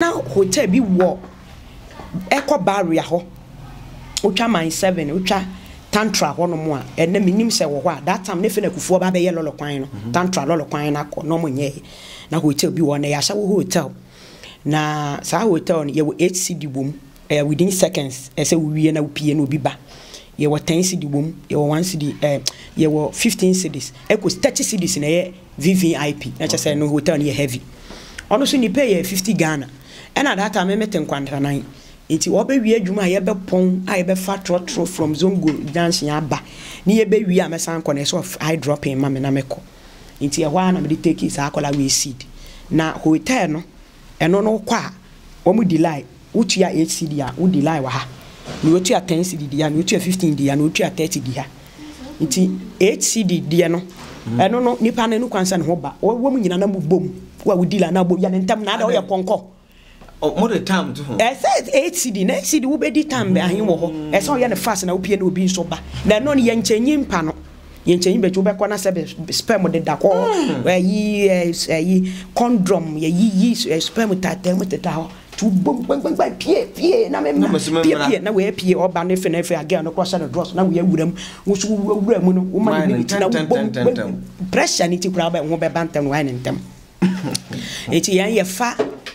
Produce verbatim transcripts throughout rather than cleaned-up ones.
na hotel bi wo eco barrier ho utwa mine seven utwa tantra ho no mo a ene minim se wo ho a that time ne fe na kufuo ba be ye lolo kwan no tantra lolo kwan na ko no mo nye na hotel bi wo na ya sha wo hotel na sa hotel no ye wo eight cedi bom eh within seconds e se wo wie na wo pie na obi ba ye wo ten cedi bom ye wo one cedi eh ye wo fifteen cedis e ko thirty cedis na ye V V I P na che say no hotel no ye heavy ono so ni pay ye fifty Ghana and at that time me meten kwandra nine enti wo be wie adwuma ye be pon a ye be fa trotro from Zongo junction aba ni ye be wie amesan ko na so I drop in ma me na meko enti ye hwa na me take is akola we seed na hotel no eno no kwa wo mu delay utua eight cedi a wo delay wa ha ni utua ten cedi dia ni utua fifteen dia ni utua thirty dia enti eight cedi dia no eno no nipa na nu kwansa ne ho ba wo mu nyina na mu bom wa wo delay na bom ya ne ntam na da wo ye konko oh more the time to eh say eight cedi na cedi wo be di time be ahin wo ho eh so ye ne fast na wo pie na obi nso ba na no ne ye nchenyi mpa no ye nchenyi be wo be kona se sperm de da ko eh yi eh yi condom ye yi yi sperm ta ta mo ta ho tu bom bom bom pie pie na me pie pie na we pie oba ne fe na fe again no cross na dross na we awuram wo so awuram no wo ma ni na bom pressure ni ti kura ba wo be bantam no wan ntem eti yan ye fa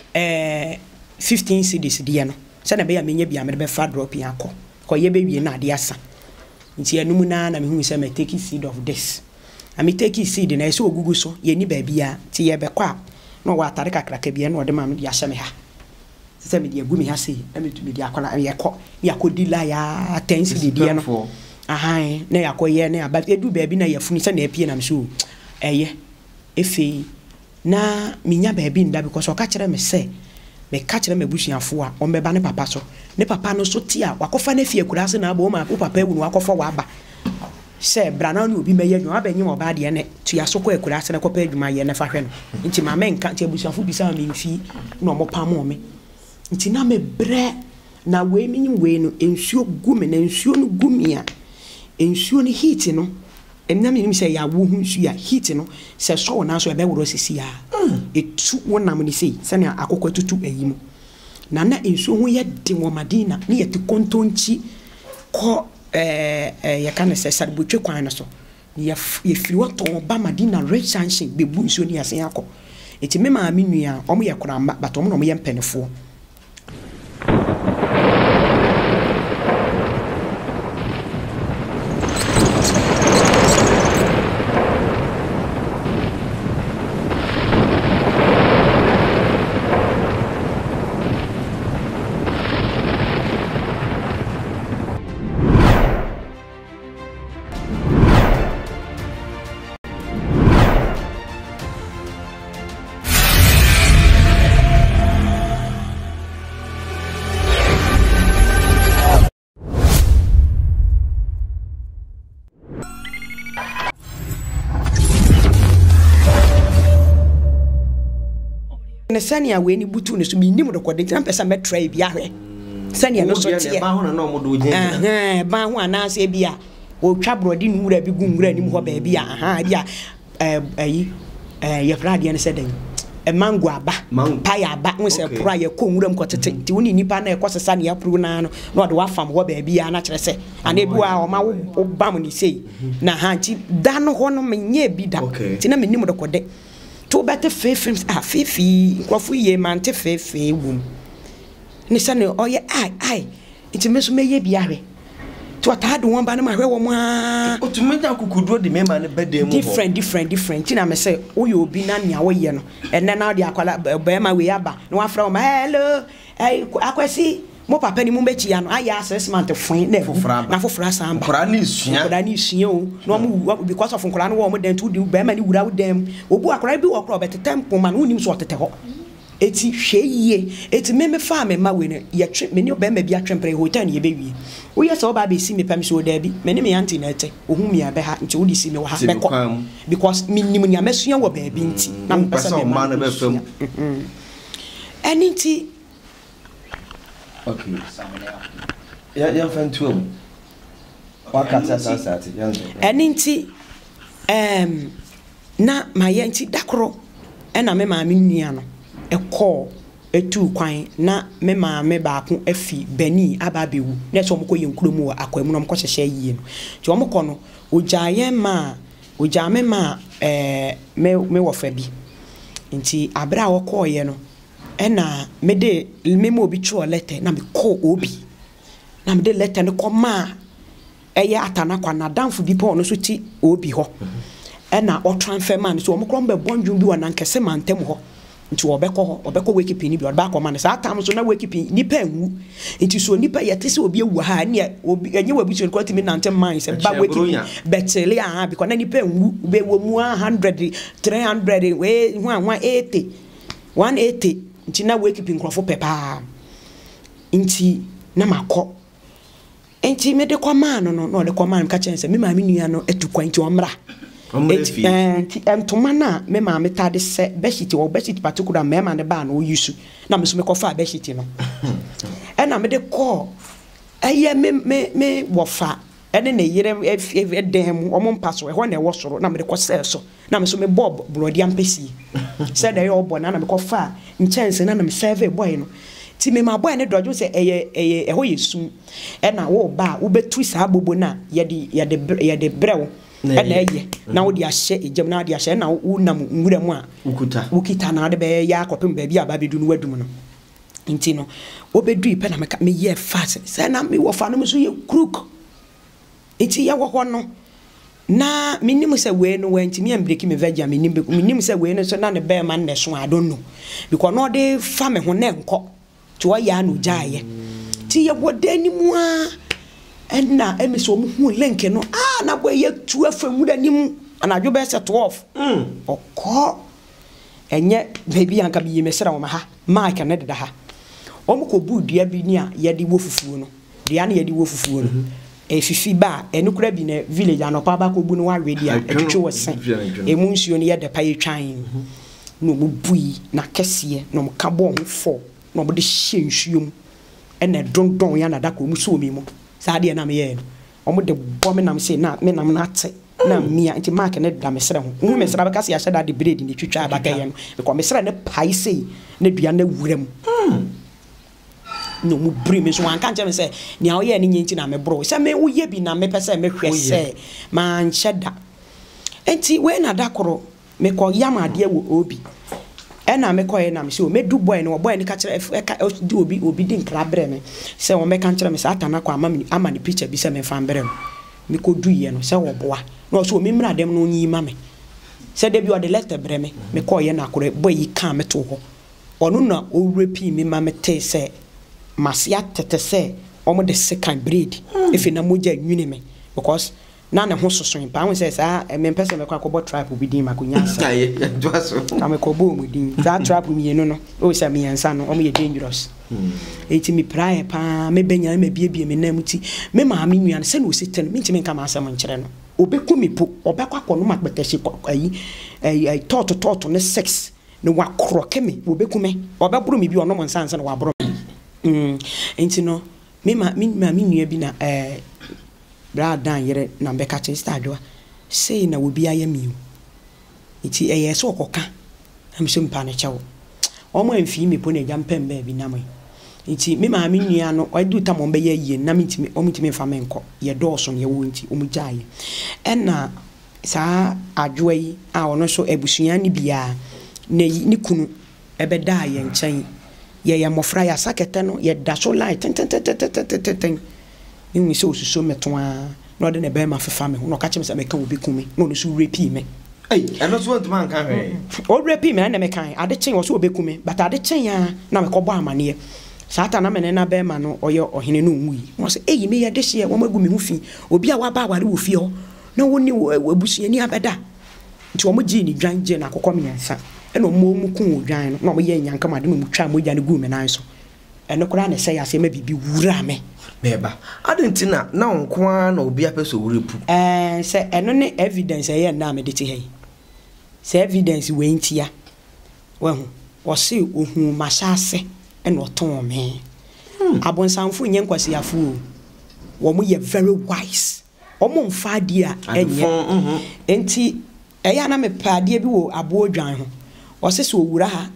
eh fifteen cedis dia no se na be ya menye bia me be fa drop yan ko ko ye be wie na de asa nti enum na na me hu se me take seed of this I me take seed na so ogugu so ye ni ba bia ti ye be kwa no wa tare kakra ka bia no de ma me dia hye me ha se me dia gu me ha sei na me tu me dia kola ye ko ya ko dila ya ten cedis dia no aha na ya ko ye na ya ba edu ba bi na ya funi se na epie na me so eye efe na minya ba bi nda because o ka kire me se me ka kire me busuafo a o mbeba ne papa so ne papa no so ti a wakofa na fie kura se na aba o ma papa ewu no wakofa wa aba se brana no obi meya nwa abanyi mo ba de ne tu ya so ko ekura se ne kopa adwuma ye ne fa hwe no nti ma me nka ti busuafo bi sa me mfi no mo pa mo me nti na me bre na we minyi we no ensuo gume na ensuo no gumia ensuo no heat no emna me nim say ya wo hu nsu ya heat no se so na so e be woro sisi ya etu wonam ni sei se na akokọ tutu ayi mu na na ensuo hu ye de wo madina ni ye te kontonchi ko eh eh ya kan se sadbotwe kwan na so ye ye firi woto ba madina red sanction bebu nsuo ni asen akọ eti me ma me nua omo ye koramba but omo no mo ye mpenefo ne sania we ni butu ne so mi nim recording na pesa me try bia hwe sania no so tie ba ho na no mo do gyen eh ba ho ana se bia o twa brodi nu wura bi gu nwura nim ho ba bia aha bia eh ayi eh ye frade ne se den e mango aba pa ya aba won se pro ya ko nwura mkotete ti woni nipa na e kosesa ne ya pro na no no de wa fam ho ba bia na kire se ana bi wa o ma wo bam ni sei na ha ti da no ho no menye bi da ti na menim recording to better films ah fifi nkrofu ye man te fefe wum ni sane oye ai ai iti meso meye biare to atade won ba na mahwe wo ma o to meta kukudo de mema ne bede mu different different different tina me say oye obi na nia wo ye no enne na de akwala be ma we aba na wa fra wo ma hello ai akwasi mo papa ni mo bechi ya no aya assessment fun na na fofora samba kora ni sua kora ni sua o no mo because of nkora no wo mo den to di be ma ni wura wo dem obu akora bi wo kora bet tempo ma no nim so otete ho eti hweye eti me me fa me ma we ne ye twe me ni be ma bi atwempere hotel ni ye be wie wo ye so ba be si me pam so da bi me ni me anti na ete ohun mi abe ha nti wo di si me wo ha be ko because me nim ni amesua wo ba bi nti na me pesa me ma na be fam eni nti okay ya ya fan two wakata sasati eni nti em na ma ye nti dakoro ena me ma me nua no e call etu kwan na me maame baako afi bani aba bewu na so mo koye nkromu wa akwam no mo ko hyehye yie no ti o mo ko no ojaye ma ojame ma eh me me wofa bi nti abra wo ko ye no ena me de me mo bi chuo letter na me ko obi na me de letter no ko ma eye atana kwa na danfo bi po no so ti obi ho ena o transfer man so mo krom be bonjum bi wa na nkese mantem ho nti obekọ ho obekọ wekipi ni bi oba akọ man sa atam so na wekipi nipa enwu nti so nipa yete se obi ewu ha ne obi enye wabi so kwati mi nantem man se ba wekipi betele aha bi ko na nipa enwu be wo mu one hundred three hundred we one eighty one eighty nti na wekipi nkrofo pepa nti na makọ nti me de kwa man no no de kwa man ka chen se me ma me nua no etukwa nti omra enti entoma na me ma metade se beshiti wo beshiti particular me ma ne ba na oyusu na me so me kofa beshiti no e na me de call eye me me me wofa ene ne yire edem omo mpaso e ho na e wosoro na me de kose so na me so me bob brodi ampesi se de yo obo na na me kofa nchense na na me serve boy no ti me ma boy ne dojo se eye eye e ho yesu e na wo ba wo betu sa bobo na ye de ye de ye de brew na eye na wo di ahye ejem na di ahye na wo nam nwura mu a ukuta ukita na de be ya akopem ba bi aba bedu no wadum no nti no obedu ipe na me ye fast say na me wo fa no so ye crook nti ya wo no na minim say we no we nti me ambreki me veggia minim minim say we no so na ne be ma ne so I don't know because no de fa me ho ne nko ti wo ya no jaaye ti ye wodani mu a enna emiso mu hu link no ah na boy ye tu afam danim anadwo be se twelve mm okọ enye baby anka bi yemesera wo ma ha mark na de da ha omko bu dua bi ni a ye de wo fufuo no dua na ye de wo fufuo no e fifi ba enukura bi na village anopa ba ko bu no wa ready a etwetwe wo sen e mu nsuo no ye de pa ye twan no mu bui na kese no ka bo ho fo no mo de hye nsuo mu ene dondon ya na da ko mu so mi mu saade na me ye omo de bo me nam se na me nam na ate na mia nti mark ne da me sere ho hu me sere ba ka se ya sheda de bread ni twitwa ba ka ye no because me sere ne pai sei na dua na wuram no mu bri me so an kan je me se ni a wo ye ni nyinti na me bro se me wo ye bi na me pese me hwe se man sheda enti we na da koro me ko yam ade wo obi ena me koye na me se o me du boy no boy ni ka kire e di obi obi di nkra bre me se wo me kan kire me se atana kwa ama ama ni picture bi se me fan bre me ko du ye no se wo boa no so me mra dem no nyi ma me se de bi o de letter bre me me koye na akore boy yi kan me to ho onu na o repeat me ma me te se masia tete se o mo de second breed if na moja nwini me because na na ho soso mpa won say sa me pese me kwa ko trap bi din makonya sa aye do aso na me ko bo mu din that trap mi enu no o say me yansa no o me dangerous eti mi praye pa me benya me biebie me namuti me ma me nua se no siten me ntime nka ma asem nkere no obeku mi po obekwa ko no makpetasi ayi ayi tot tot ne sex ne wa kroke me obeku me obeburu mi bi ono mo nsansa na wa boro mm enti no me ma me ma me nua bi na eh bra dan yere na mbeka che stadwa sei na obi ayami iti eye so okoka am so mpa na chewo omo amfi mi po na jampem ba bi na mo iti me ma me nua no odu ta mo be ye yie na me ntimi omo ntimi fa menko ye dooso ne ye wo nti omo jaaye ena sa adwa yi a ono so ebusua ni bia ne ni kunu ebe da ye nchen ye ye mofra ya sakete no ye da so light ten ten ten ten ten ni so so metwa no de ne be ma fefa me no ka chem se me ka obi kume no no so repeat me ei eno so ntuma nka hwe o repeat me na me kan ade chen wo so obi kume but ade chen ya na me ko bo amane sata na me na be ma no oye ohene no nwu yi mo se eyi me ye de hye wo magu me hu fi obi a wa ba ware wo fi ho na woni abusua ni abeda nti wo mo gi ni dwan je na akokọ me yansa e no mo mu kun odwan no na mo ye nyanka ma de me mu twa mo gya ne gu me nan so eno kura na se ya se ma bibi wura me beba adentina na onko na obi apeso wurepu eh se eno ne evidence e na me de ti hei se evidence we ntia we hu wo se ohun mashase eno ton me abonsanfo nyen kwasi afu wo mo ye very wise omo mfa dia enye enti e ya na me paade bi wo abo odwan ho wo se se owura ha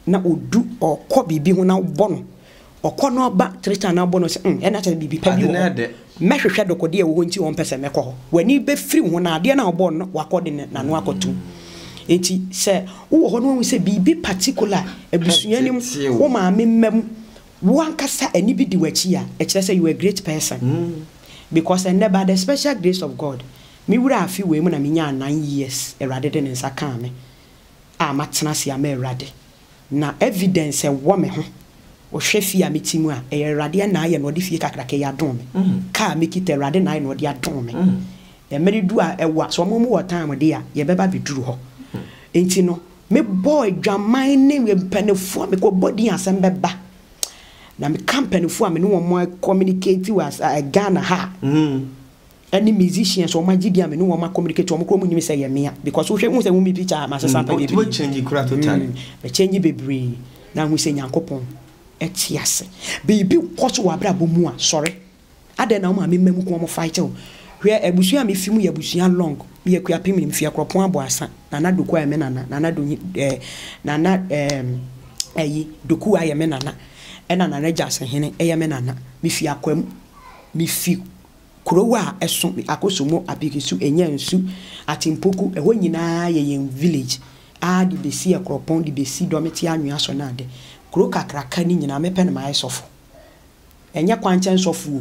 na odu okọ bibi ho na bɔ no okɔ no ba trita na bɔ no se mm ɛna kyɛ bibi pa bi ho mehwehwɛ dokode e wo nti won pese mekɔ ho wani be free ho na ade na bɔ no wakɔ de na no akɔtu enti se wo ho no se bibi particular abusuani mu wo ma memmam wo ankasa ani bi di wachi a e kyerɛ se you are a great person mm. because and by the special grace of God me wura afi we mu na me nya nine years erade de nsa kan me a matena se ama erade na evidence e wo me ho o hwefi a metimu a e erade na aye no de fie kakraka ya don me ka me kita erade na aye no de adon me e meri du a ewa so mo mo time de a ye beba biduru ho enti no me boy dwaman ne we mpanefo me ko body asem beba na me company fo a me no mo communicate with uh, Ghana ha mm any musicians or magidi am no mo communicate o mo kro mu ni say ye mea because wo hwe mu say wo mi picture ma se sampa be be change kura totally be change bebre na hu say nyankopon etiase baby koso wa bra bomu a sorry ade na o ma me mamu ko mo fight o hwe abusu a me fimu ya abusu long me ya kua pim ni mfia kropon abo asa na na doku ayeme nana na na do eh na na em ayi doku ayeme nana ena na na jase hene eyeme nana me fia kwam me fi krowa eso akosomo abikisu enya nsu atimpoku eho nyina ye yen village a di besi akropon di besi dometi anwea so na ade kro kakraka ni nyina mepe na mai sofo enya kwanche nsofo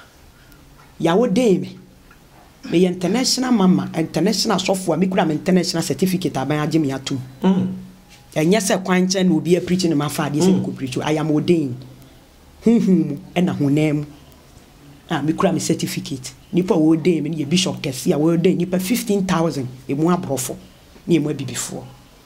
ya wo dey me me international mama international sofo me kura me international certificate aban agye me atum mm enya se kwanche na obi a preaching ma fa ade se ko preach I am ordained hunhum ena honam ah me kura me certificate nipa wo dey me ni bishop kesi a wo dey nipa fifteen thousand e mu abrofo ni e mu abibifo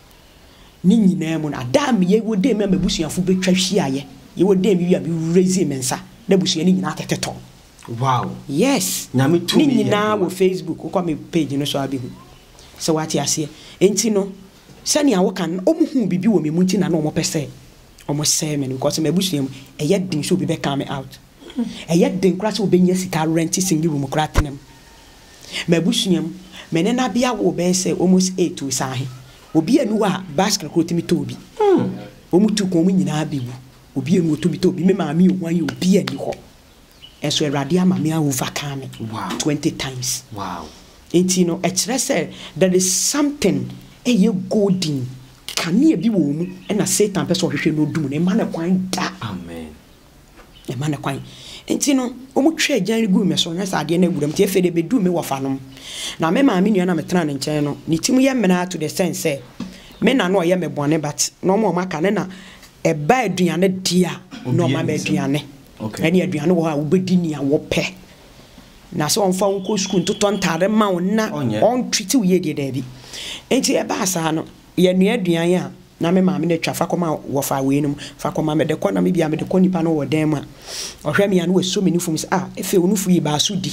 ni nyina mu na da me ye wo dey me mabusuafo betwa hwia ye ye wo dey me wi a me raise mensa na busua ni nyina teteto wow yes nyame tu ni nyina wo Facebook ko me page no so abi hu so wati ase enti no sani awo kan omuhu bibi wo me munti na no mo pese omo say me because me busuam e ye din so bi be come out e ye din kra so obenya sika rent single room kra tenem me busuam me ne na bia wo be say almost eight to sahi obi anu a basket ko timi to obi hmm omutu ko mu nyina abebu obi anu to bi to obi me ma mi owan ye obi ani ho eso erade ama me overcome wow twenty times wow enti no e kire say there is something e ye golden kania bi wo mu e na Satan pese ohwehwe no dum na ma na kwan da amen e ma na kwan enti no omu twa agyan gu me so nya sa ade na guram ti efede be du me wofanom na me ma me nua na me tena ne nchen no ni timu ye mena to the sense me na no ye me bone but no mo maka ne na e ba aduane dia no ma ba aduane okay eni aduane wo ha wo bedi ni a wo pe na so on fa nko school ntoto ntare ma wona on treat we ye de bi enti e ba sa no ye nua aduane a na me ma me na twa fa koma wo fa we num fa koma me de kona me bia me de konipa no wo dem a ohwe me ya no so meni fum ah efe onufu yi ba so di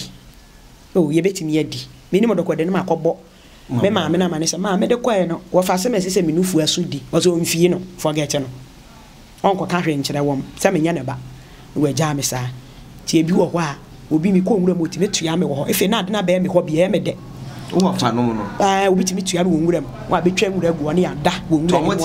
oh ye betimi ya di me ni mo de ko de na makobo me ma me na ma ne se ma me de ko e no wo fa se me se se menufu aso di wo so mfie no forget no onko ka hwe nkire wom se me nya ne ba we ja me sa ti ebi wo ho a obi mi ko nwura mo ti metu ya me wo ho efe na ade na ba me ho bi e me de wo fa no no ah obi ti metu ya me wo nwura mo wa betwa nwura gu woni ada wo nwura mo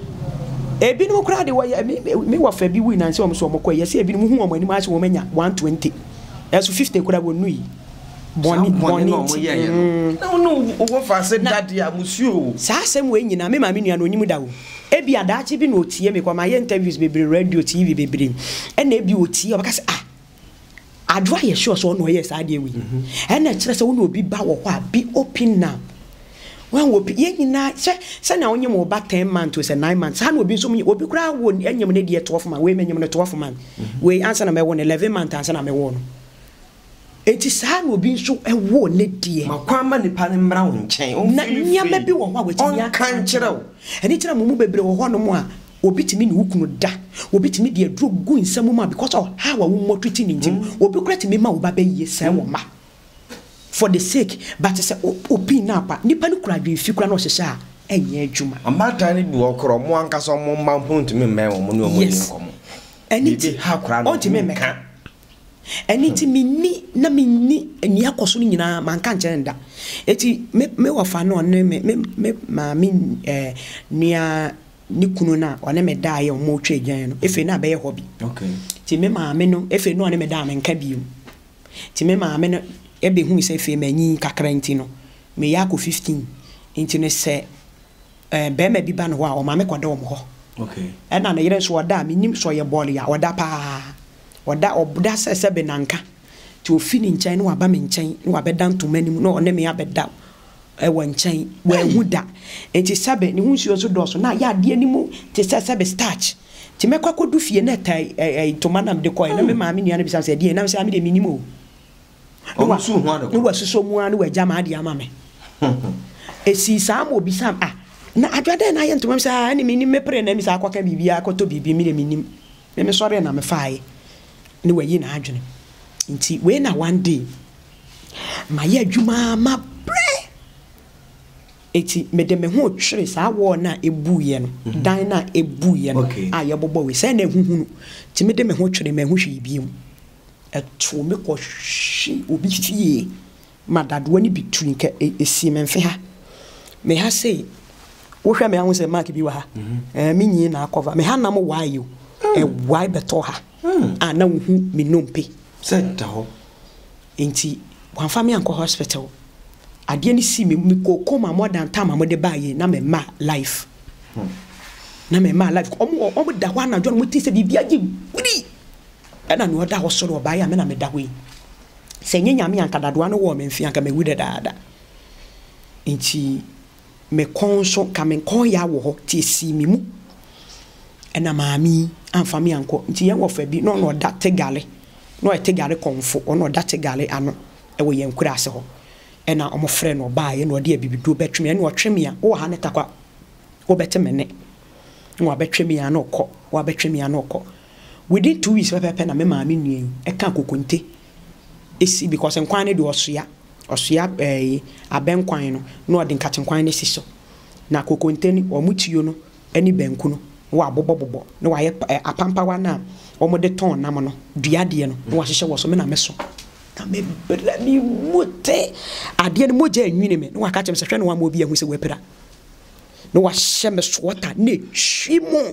ebi no kura de wo me wo fa bi wi na nse wo so mo ko ye se ebi no hu wo mani ma se wo manya one twenty eso fifty kura wo nui boni boni no mo ye ye no no wo fa se daddy amusuo sa asem we nyina me ma me nua no onyim da wo ebi adachi bi no tie me kwa ma ye interviews bebre radio tv bebre e na ebi otie obaka se ah adwa ye sure so no ye sa de wi e na kire se wo no obi ba wo ho a be open now wan wo ye nyina se se na onyem wo ba ten months to say nine months ha no obi so obi kura wo enyem ne de twelve months we menyem ne twelve months we answer na me wo eleven months answer na me wo no enti sa na obi so e wo ne de makwa ma nipa ne mra wo nchen o na nyama bi wo ho a wo nya kan kire wo eni kire mu mu bebre wo ho no mu a obi timi ni wukunu da obi timi de adro gu nsam mu because of how wa wo treating ninjim obi kura timi ma wo ba ba yie sai wo ma for the sake but say opi na pa nipa ni kura dwe fi kura no hye a enye adwuma amata ni bi wo kro mo ankaso mo ma ho ntimi me wo mo ne wo ni nkomo eni bi ha kura no ntimi meka eni timi ni na mi ni eni akoso ni nyina manka nche nda eti me me wo fa no ne me me ma mi eh nia ni kunu na one me da ye mo twa gyan no efe na be ye hobby okay ti me maame no efe no one me da me nka biom ti me maame no e be hu se efe manyi kakra nti no me ya ko fifteen nti ne se eh be ma bi ba no ho a o maame kwada o mo ho okay e na na yere so oda me nim so ye ball ya oda pa oda oda se se be nanka ti ofi ni nchen no aba me nchen no abeda ntomanim no one me abeda e won nchen wa hu da enti sabe ni hu nsuo so do so na ya de animu ti se sabe starch ti me kwa kodu fie na tai eh tomanam de koy na me maame ni ana bi se de na me se ame de minimo o wa su hu ado ni wa suso mu anu wa jama de ama me esi sa mo bi sam ah na adwade na ye ntomam sa ani me ni me pre na mi sa akwaka bibia akoto bibi mi de minim me me sore na me faaye ni wa yi na adwene nti we na one day ma ye adwuma ma bre eti me de me ho twere sa wo na ebuye no dan na ebuye no aye bobo we se na ehuhunu ti me de me ho twere me ho hwe biem eto me ko hwi obi fie madado ni bitun ke esi me mfe ha me ha sei wo hwe me ha se mark bi wa ha eh me nyi na cover me ha na mo why you e why beto ha ana wo hu me nompe set ho enti wan fa me anko hospital ade ni si me me ko koma more than time amode baaye na me ma life na me ma life omo omo da ho na jo mo ti se bibia gi gudi ana no da ho so do baaye me na me da ho yi se nyenya me anka dado no wo me mfi anka me wude daada enti me konso ka me kon ya wo ho ti si mi mu ena maami amfa me anko nti ye wo fa bi no no da tegale no e tegale konfo ono da tegale ano e wo ye nkura ase ho ena omo frɛ no baaye no de abibido betweme ene wo tweme a wo ha ne takwa wo beteme ne wo betweme a no kɔ wo betweme a no kɔ within two weeks pepe na me maami nua e ka kokonte esi because nkwan ne de osoya osoya eh abenkwan no no de nkatenkwan ne siso na kokonte ni omutio no ani benku no wo abobobobo no wa ye apampa wa na omo de ton nam no duade no wo ahye wo so me na me so na me bra mi mote ade ne moja anwini me no wa ka chem se hwe no wa mo bi ahu se wepira no wa hye me so wota na twimo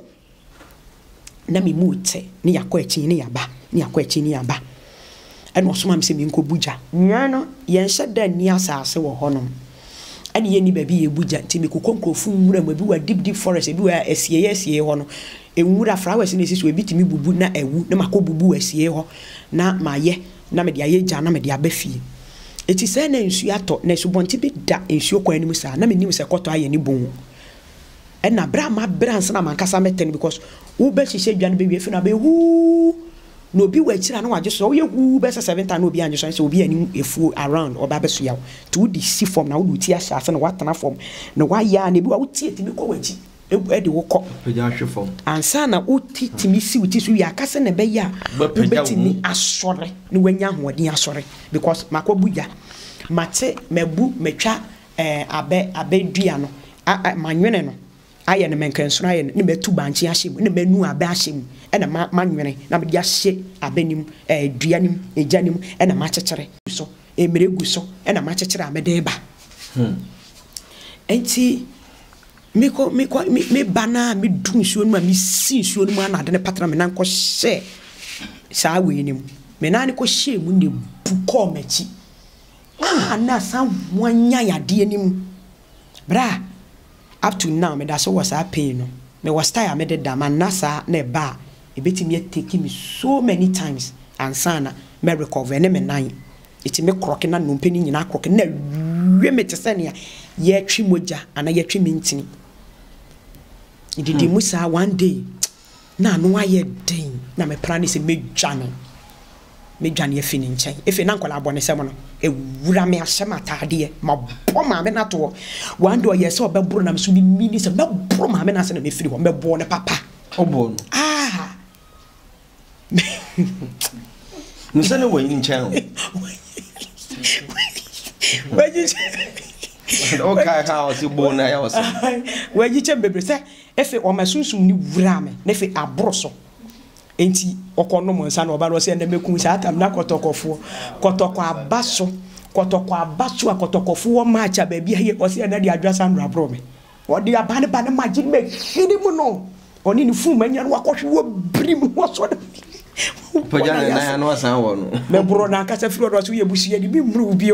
na mi mote ni yakọ echi ni yaba ni yakọ echi ni yaba eno so ma me se mi nko buja nya no ye nhye da ni asase wo honom ani ye ni ba bi ye buja nti me kokonkofu nwura ma bi wa deep deep forest bi wa asie asie ho no enwura flowers ni sisi obi timi bubu na ewu na makobubu asie ho na maye na me de aye gya na me de abafie eti se na nsu ato na subonti bi da nsu kwan ni musa na me nim se koto aye ni bon e na bra ma bra nsa na mankasa meten because wo be hihye dwan be wie fi na be hu no obi wa kira na waje so wo ye hu be seven na obi anje so obi ani efu around oba be so yawo to di si form na wo ti ahya ase na watana form na wa ya na bi wa wo tie timi ko waji e de wo ko peja hwe form ansa na wo ti timi si wo ti so ya kase na be ya betimi asore ni wanya hoodin asore because makobuja mate mebu metwa eh abe abedua no manwene no aye ne menkanso aye ne metu banchi ahyem ne manu abe ahyem e na manwene na be ahye abenim eh duanim ejanim e na machekere so emeregu so e na machekere amede ba hmm enti miko miko me bana me dun suo no ma me sin suo no ma na de ne patra me nan ko hye saa we nim me nan ko hye mu ne buko machi ah na san wanya yade nim bra up to now me da so was a pain no me was tired me de da man nasa na ba e betimi take me so many times and sana me recover ne me nan iti me kroke na no mpeni nyina kroke na wie me tesenia ye twi moja ana ye twi mintini ididi musa one day na no aye den na me plan se me dwane me dwane afini nchen efe na nkola abone sem no e wura me ahyem atade ma bo ma me na to one day ye se obebro na me so mi mini se me bro ma me na se na me firi ho me bo ne papa obo no ah no se no wen nchen waji okay how si bo na ya wose waji che bebre se efe o masunsun ni wura me na efe abroso enti okono mo nsa na oba no se na mekun sa atam na kotokofo kotoko abaso kotoko abaso akotokofo wo ma acha ba bia ye o se na de adwasa ndra bro me or the abandoned by the magic make him no. Only in full man, and what you will bring what's what. Pajana no sound. My brother Casa Flores, we are bushing the beam rubio.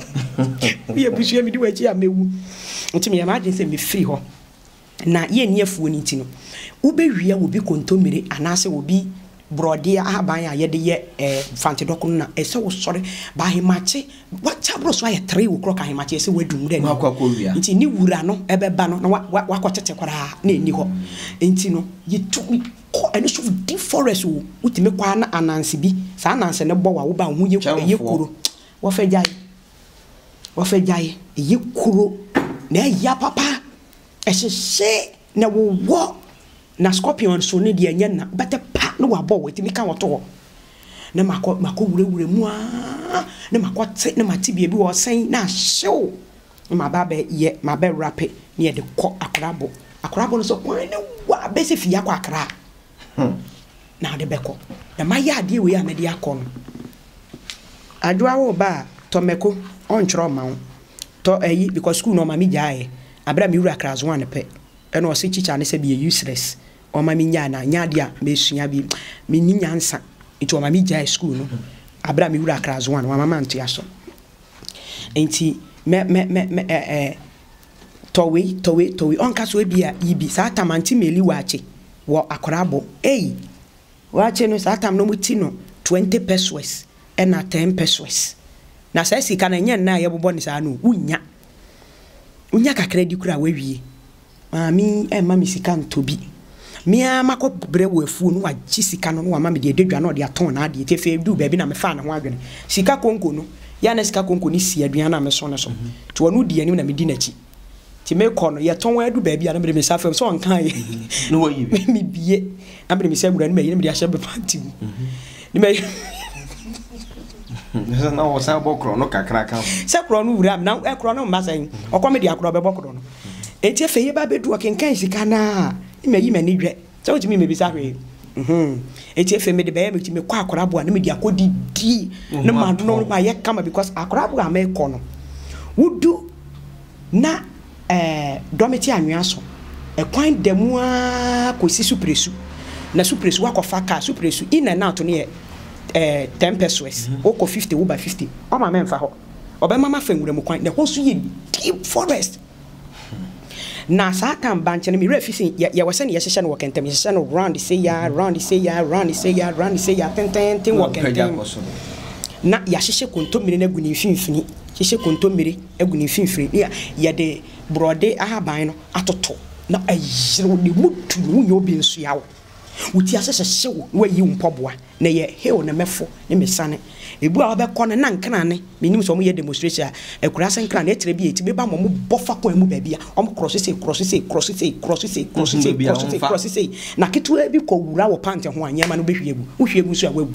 We are bushing me the way I may. To me, imagine say me free ho. Na ye near fool nitino. Ube ria will be contomere and answer will be broadia ahaban a yede ye eh fanti dokun na e se wo sore ba hemache what chabro so aye three o'clock ahemache se wadum de no akwa wia nti ni wura no ebeba no na wakotete kwara na eni ho nti no ye tu ko eno so deep forest wo utime kwa na ananse bi sa ananse ne bo wa wo ba hu ye ye kuro wo fa jai wo fa jai ye kuro na ya papa e se na wo wo na scorpion so ne de anya na bete pa no wa bo wetimi ka woto na mako mako wure wure mu a na mako te na mati bia bi wo sen na hyew ma ba be ye ma be rape ne ye de ko akrabo akrabo no so kwan ne wa be se fia kwa akra hm na de be ko na ma ya de we ya me de akọ no adwa wo ba to meko on chro ma wo to eyi because school no ma mi jae abra mi wura akra zo an pe e no se chicha ne se be useless o ma mi nya na nya dia me sua bi me ni nyansa ito o ma mi jae school no abra mi wura akra zo an wa mama ntia so enti me me me eh eh towe towe towe on ka so bia ibi sa tamanti meli wache wo akorabo ei wache no sa tam no muti no twenty pesos e na ten pesos na sa sika na nya na ye bobo ni sa no unya unya ka credit kura wawie mami e mami sika ntobi mia mako brewo afu no wachi sika no wa mami de dedwa no de aton na de tefe du ba bi na me fa na ho adwene sika konko no ya na sika konko ni si aduan na me so ne so to wonu di anim na me di na chi ti me ko no ye ton wa adu ba bi na me me safem so on kan ye no wa yi me biye na me me se gura ni me yi me de ahye be panti ni me na wo sa bokro no kakra ka se kro no wura na e kro no mba sai okome de akro be bokro no enti efe ye ba be du okenkan sika na me yi me ni dwe so wotimi me bi sa hwe mhm enti efe me de be me timi kwa akora bo na me di akodi di na ma no ma ye kama because akora bo am e ko no wudu na eh dometi anwea so e kwan demu a ko si supresu na supresu wakofa ka supresu in and out no ye eh ten pesos o ko fifty wo by fifty o ma me mfa ho obe mama fa nwura mu kwan na ho so ye deep forest na satan banche mi refisi ya wasani ya shesha no wakentem ya shesha no round say ya round say ya round say ya round say ya ten ten ten wakentem na ya sheshe kontomire na guni finfini sheshe kontomire aguni finfini ya ya de brode ahaban no atoto na ayiro de mutu no nyo bi nso yawo wuti asese hyew wa yi mpoboa na ye hew na mefo ne mesane ebu a obekọ ne na nkana ne menim so mo ye demonstration ekura sen nkana na etre bi eti be ba mo bofa kwa mu ba bia o mo cross say cross say cross say cross say cross say cross say cross say na ketua bi ko wura wo pant ho anyama no behwiegu wo hwiegu so awagu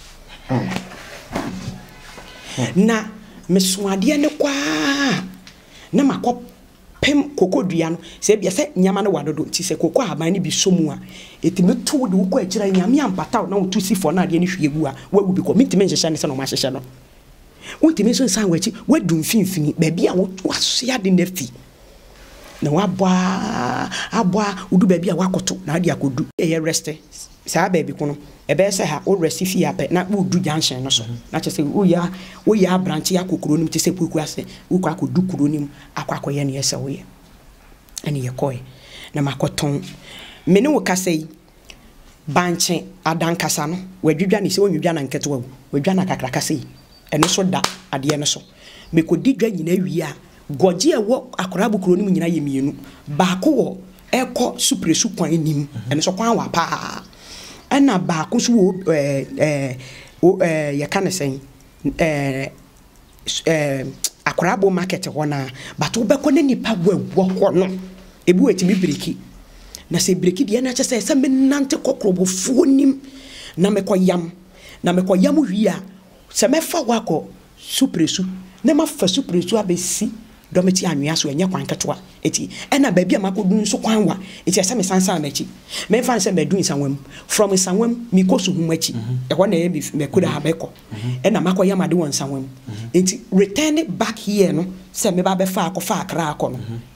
na mesuade ne kwa na makọ pem kokodua no se bia se nyama no wadodo ti se kokko haban ni bi somu a etime to de wo ko akira nyama ampata na wo tu sifo na de ne hwiegu a wagu bi ko mitime nhyehyɛ ne se no ma hyehyɛ no wotime so san wachi wadum finfini ba bia wo wasoya de nafi na wabwa abwa udu ba bia wakoto na de akodu e rest sa ba bi kono e be se ha o rest fi ape na udu junction no so na che se wo ya wo ya branch ya kokoro nim te se poku ase wo kwa akodu kuro nim akwa akoye ne yesa wo ye ani ye koy na makoton me ne wo kasei banche adankasa no wadwidwa ne se wonwidwa na nketewa wadwa na kakra kasei eno so da ade no so me kodi dwa nyina wi a goje e wo akora bukuro nim nyina ye mienu baako wo eko supresu kwan nim eno so kwan wa pa ana baako so wo eh eh o eh ye kan sen eh eh akora bo market ho na bato beko ne nipa wo wo no ebu etimi breki na se breki de na chese se menante kokrobo fuonim na mekoyam na mekoyam wi a se mefa wako supresu na mafa supresu abesi dometi anwea so enye kwan ketwa eti ena ba bia makodu nso kwan wa eti ase me sansan machi me fa nse me du nsanwam from nsanwam mi kosu hu machi e ho na e me kuda ha beko ena makoya made won nsanwam eti return back here no se me ba be fa akofa akra akọ no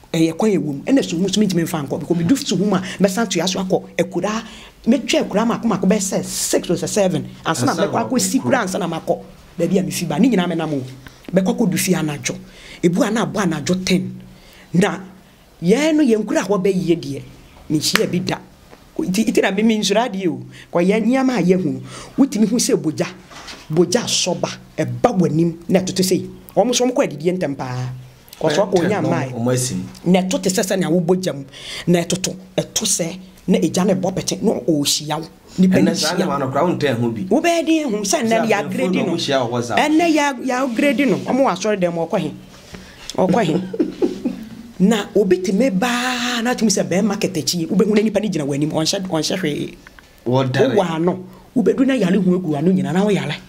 eh kwan ewum ene so hu so mitime fa anko because me do so hu ma be san to yaso akọ ekura me twa ekura ma akọ be say six or seven ansa na be kwa akọ sikura ansa na makọ ba bia me fi ba ni nyina me na mo be kwa kodu fi anajo ebu ana abo anajo ten na ye no ye nkura ho be ye de ni hia bi da iti na be mi nsura de o kwa ye nyama ye hu wutimi hu se boja boja soba e ba wanim na toto sei omo so mo kwa didie ntempa ko so ko nya mai na toto sese na wo bojam na toto eto se na eja na bo pete no o hia ni pe na sa na no crown ten ho bi wo be de hu se na ya grade no ene ya ya grade no omo wa sori dem okwa he okwa he na obiti me ba na tumi se be market echi wo be hu na nipa ni gina wanim on sha on sha hwe wo dare wo no wo be du na yale hu egu anu nyina na wo yale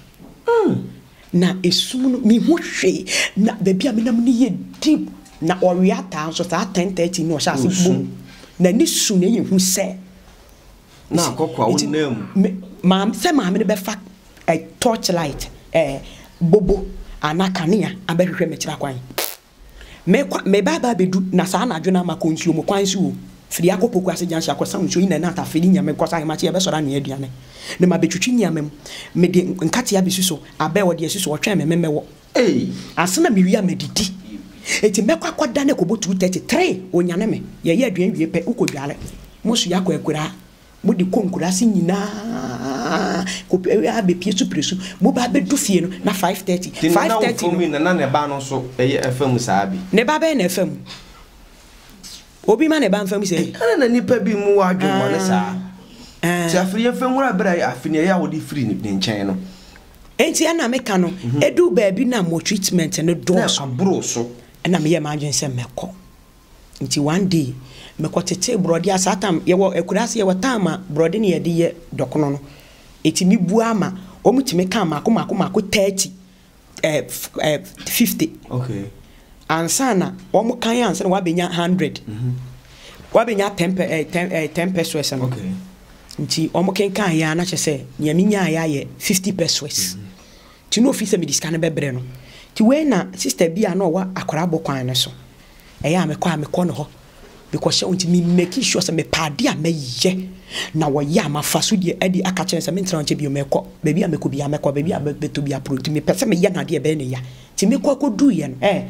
na esum no mi hu hwe na be bia me nam ni ye deep na oriata so sa ten thirty no sha se bum na ni su na ye hu se na kokwa wo nam ma se ma me be fa a torchlight eh bobo anakania abehwehwe me kira kwan me me baba bedu na sa na adwena ma konsuo mo kwan su firi akopoku ase jansia akosa nsuo ina na ta firi nyame kosa ma che be so da no aduane ne ma betwitwi nyame me de nkate ya besuso abe wo de asuso wo twen me memewo eh asena me wi medidi eti me kwa kwada ne kobo two thirty-three onyane me ye ye aduan wie pe ukodwale mo su yakọ ekura mo di konkura si nyina ko abe pie su presu mo ba be du fie no na five thirty five thirty no na na ne ba no so eye fm saabi ne ba be na fm obi ma ne ba fm se ana na nipa bi mu wa adwo ne saa ti afiri fm wura bra afini ya wo di free ni nchen no enti ana meka no edu ba bi na mo treatment no do so bro so na me ye ma adwen se meko nti one day meko tete brodi asatam ye wo ekurase ye watama brodi ne ye de ye dokono no eti mi bu ama omutime ka mako mako mako thirty eh fifty okay ansana omu kan ya ansana wa benya one hundred mhm wa benya ten eh ten pesos no okay nti omu ken kan ya na chese nya minya ya ye fifty pesos ti no office me diska na bebre no ti we na sister bia na wa akora bokwan ne so eya me kwa me ko no ho because she want me make sure say me pade a me ye na wo ya mafaso de adi aka chen say me ntra nche bi o me ko baby a me ko bi a me ko baby a beto bi a produce me pese me ye na de be ne ya ti me ko ko du ye no eh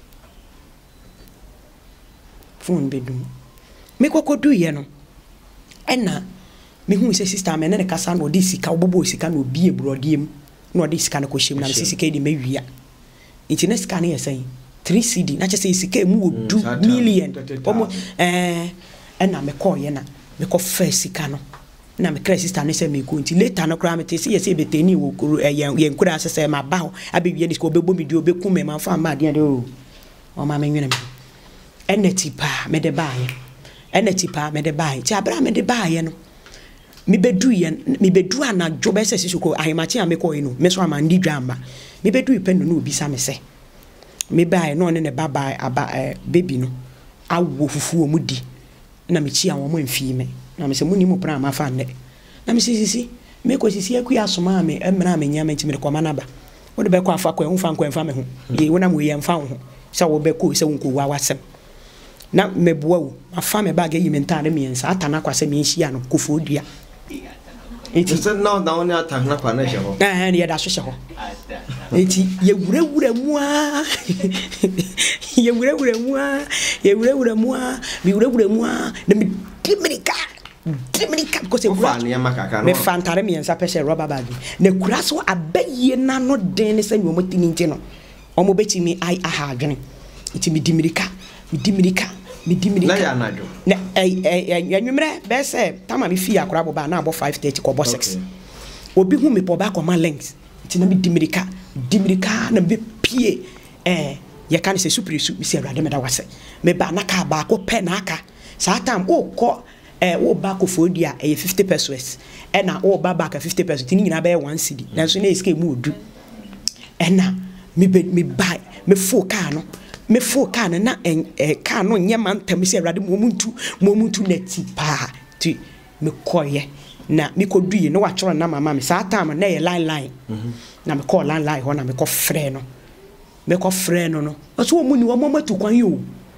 phone bedum me ko ko du ye no ena me hu say sister me ne kasa no de sika obobo sika no bi e brodiem no de sika no ko shem na me sika de me wia nti ne sika ne ye say three C D na chese sika mu two million omo eh na me call ye na me ko first sika no na me credit sister no say me go nti later no kra me te say say beteni wo ye nkura asese ma ba ho abewie ni ko bebo mi di obeku me ma fa ma de o o ma me nwene me eneti pa me de ba ye eneti pa me de ba ye ti abra me de ba ye no mi bedu ye mi bedu ana jobe se sisuko ahimachi a me ko ino me so ama ndi dwamba mi bedu ipe no no obi sa me se me buy no ne baba aba eh, baby no awo fufu mu di na me chi awon mo mfi me na me se muni mu pra ma fa ne na me sisi me ko sisi aku asoma me emra me nya me nti me ko manaba wo de be ko afa ko en fa ko en fa me ho ye wona mo ye mfa ho se wo be ko se won ko wa wasem na me boa wo afa me bag yi me ntane me ensa atana kwa se me nhia no kofo dua eti se na na oni atana kwa na je ho eh ne ye da so she ho eti ye wurawura mu a ye wurawura mu a ye wurawura mu a mi wurawura mu a na mi dimirika dimirika because e fa ne makaka no me fantare me ensa pese rubber bag na kura so abaye na no den ne se nwo motini nti no omo betimi ai aha adwene eti mi dimirika mi dimirika mi dimirika na ya najo na eh eh yanwumre be se tama mi fi akora boba na abo five thirty ko bo six obi hu me po ba ko ma length eti na mi dimirika dimirika na be pie eh ye kan se super su mi se awade me da wase me ba na ka ba ko pe na aka sa time o ko eh o ba ko fodia eh fifty pesos eh na o ba ba ka fifty pesos ti ni nyina be one cedi na so na iske mu odu eh na me be me buy me fo ka no me fo ka na eh ka no nyema ntam se awade mo muntu mo muntu na ti pa ti me koye na me ko duye no wa choro na mama me sa time na ye line line mhm na me call line line ho na me ko frɛ no me ko frɛ no no so wo mu ni wo mama tu kwan yo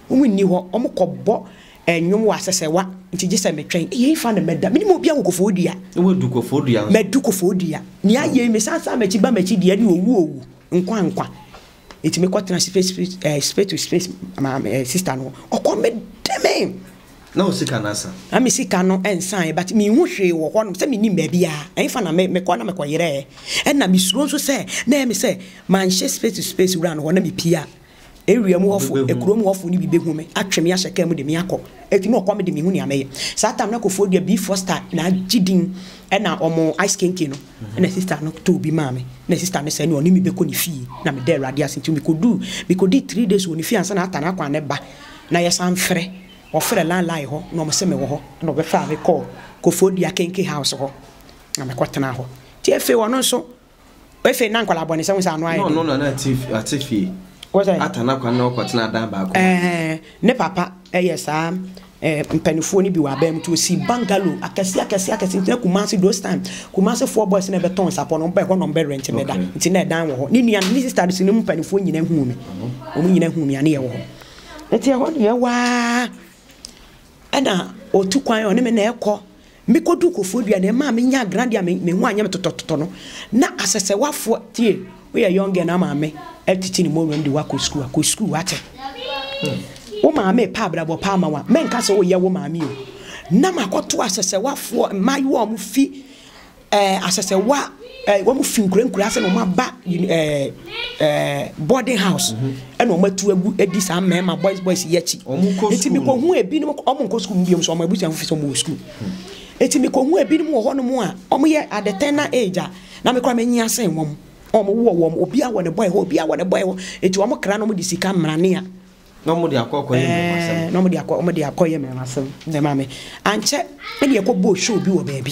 Umu ni ho omo kɔbɔ enwom wa sesewa nti gye se metwen ye fa na meda me ni mo bia Kofodia we du Kofodia me du Kofodia ni aye me sansa machi ba machi de ni owu owu nkwa nkwa eti me kwatena space space to space ma sister no okɔ me deme na o sika na asa ami sika no ensan but me hu hwe wo hɔ no se me ni ba bia en fa na me me kɔ na me kɔ yere en na me suro nso se na me se man she space to space run hɔ na me pia area mu hɔfo ekuro mu hɔfo ni bi behu me atwem ya hyeka mu de me akɔ eti no kɔ me de me hu ni ameye satam na Kofodia B Foster na gidin na omo ice kenke no na sister no to bi ma me na sister me say no ni me be kɔ ni fie na me there radio asentu me ko do me ko di three days woni fie ansa na ata na kwa ne ba na yesan frɛ o frɛ lan lai ho na o me se me wo ho na o be fa me call Kofodia kenke house ho na me kwatena ho ti efe wono so efe na nkwala bone se wo sa no ayi no no no na tif atifi atana kwa na okwatena dan ba ko eh ne papa eh yes am eh mpanifo ni bi wa ba mu to si bungalow akasi akasi akasi ntina Kumasi those time Kumasi four boys na beton sapo no ba ho no be rent me da ntina dan wo ho ni nua ni sister si ni mpanifo nyina hu me o mu nyina hu me ane ye wo ho enti ye ho ye wa ana otu kwan one me na ekɔ me kodu Kofodia na ma me nya grande me me hu anya me totototo no na asese wafo tie we are young na ma me etiti ni mo ndi wa ko school ko school wate wo ma me pa bra bo pa ma wa me nka se wo ye wo ma me o na makoto asese wafo mayi wo mu fi eh asese wa eh wo mu fi nkura nkura ase no ma ba eh eh boarding house e no matu agu edi sa mema boys boys yechi eti mi ko hu ebi ni mo omo nko school bi mo so omo abusia fu fi so mo school eti mi ko hu ebi ni mo ho no mo a omo ye at the tender age na me kwa menyi ase wom omo wo wo obi a wo ne boy ho obi a wo ne boy ho eti omo kra no mo di sika mrane a no mo di akọkọ ye me masem no mo di akọ omo di akọ ye me masem ne ma me anche me di ekọ show bi wo baby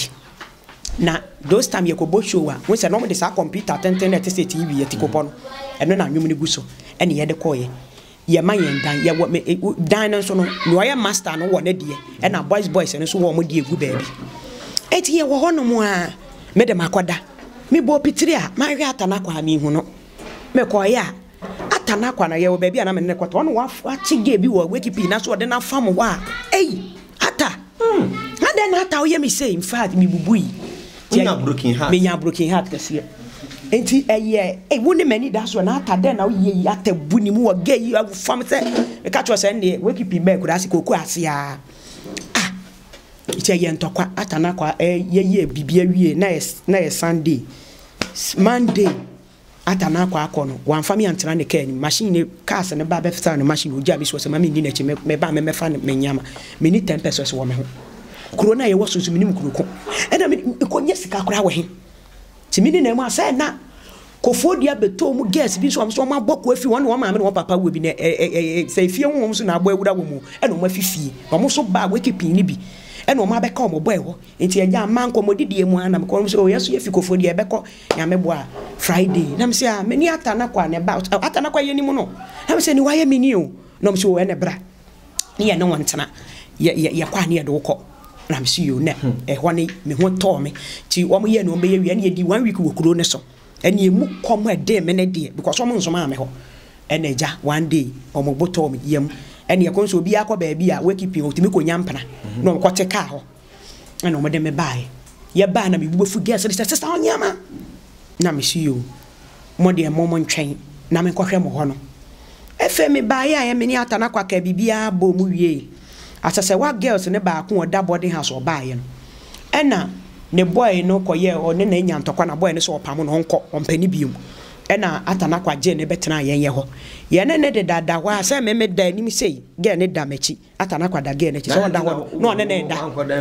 na those time ye ko bo show a won se no mo de sa computer internet se T V ye tikopo no eno na nwum ne guso ene ye de ko ye ye ma ye dan ye wo dan no so no no ye master no wo ne de e na boys boys no so wo mo de egu baby eti ye wo ho no mo a me de makoda me bo pitiri a ma hwe atana kwa mi hu no me ko ye a atana kwa na ye wo baby a na me ne ko to no wa achige bi wo wekipi na so de na fam wa ei ata hmm ade na ata o ye me say in fact me bubui nya broken heart me nya broken heart kase enti eye e woni mani da so na ata den na ye atabu ni mu wo ge yi fam se e ka cho se ne wekipi be kura se koku ase a ah iti ye ntokwa atana kwa ye ye bibia wie na na Sunday Monday atana kwa akono wan fami antena ne kan machine ne cars ne ba be fita ne machine oja bi so se mami ni na chi me ba me me fa me nyama me ni ten pesos wo me ho kuro na ye wo so so minim kuro ko e na me ko nya sika kora wo he ti mi ni na mu asa na Kofodia beto mu guest bi so am so ma boko afi won wo ma me no papa wo bi na e se fie won so na abo ewura wo mu e no ma fifie wo so ba we kipin ni bi e no ma be ka o mo boy ho enti anya man ko modidie mu ana me ko so yeso ye fi Kofodia e be ko ya me boa Friday na me se a me ni atana kwa ne ba atana kwa ye ni mu no na me se ni wa ye me ni o na me se o ene bra ni ye no wantena ye ye kwa ne ye do ko na me se yo na e ho ne me ho to me ti wo mo ye no be ye wi na ye di one week wo kuro ne so eni emu kom e de me ne de because omo nso ma me ho ene ja one day omo boto me yem ene yakon so obi akọ ba bia we keep otimi ko nyampana no ko te ka ho ene omo de me bae ye ba na me bubu gas de sister onyama na me si yo mo de mo mo ntwen na me ko hwe mo ho no efe me bae a ye me ni atana kwa ka bibia bo mu wie asase wa girls ne ba ko oda boarding house obae no ena ne boy no koye o ne na nya ntokwa na boy ne so opam no onko ompani biom ena atana kwa je ne betena yen ye ho ye ne ne de dada wa se me me da ni mi sei ge ne da mechi atana kwa da ge ne chi so da ho no ne ne da